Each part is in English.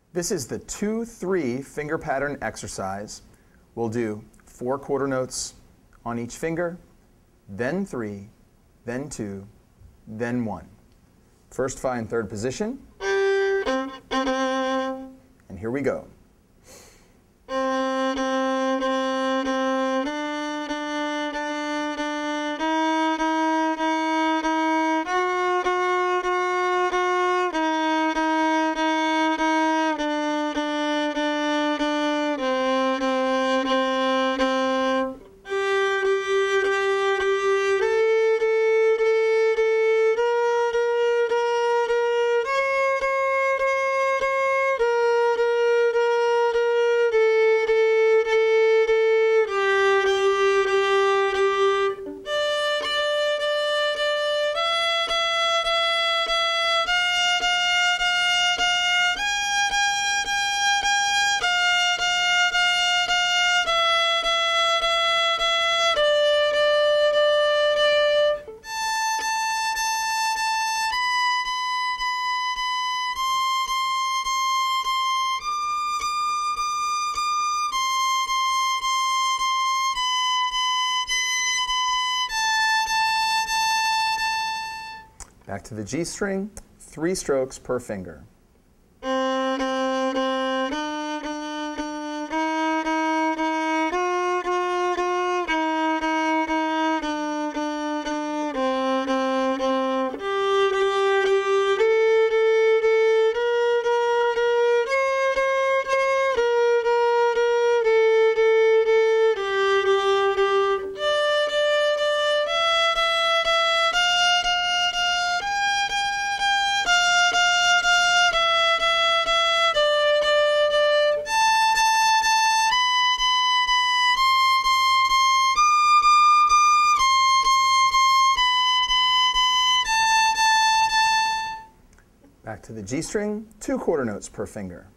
This is the 2-3 finger pattern exercise. We'll do 4 quarter notes on each finger, then 3, then 2, then 1. First find third position, and here we go. Back to the G string, 3 strokes per finger. Back to the G string, 2 quarter notes per finger.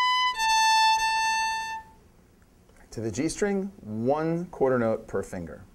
To the G string, 1 quarter note per finger.